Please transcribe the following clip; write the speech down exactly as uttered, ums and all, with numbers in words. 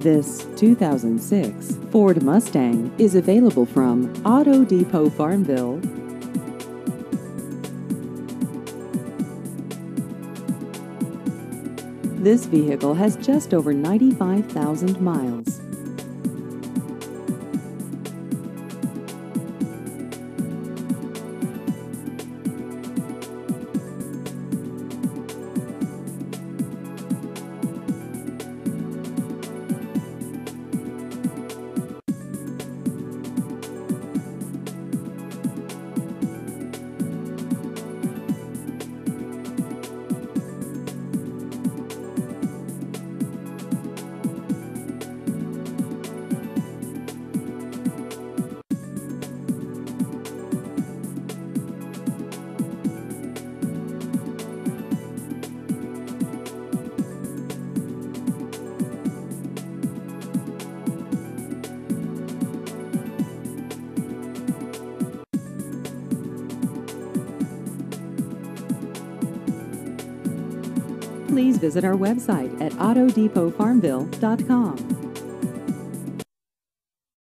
This two thousand six Ford Mustang is available from Auto Depot Farmville. This vehicle has just over ninety-five thousand miles. Please visit our website at auto depot farmville dot com.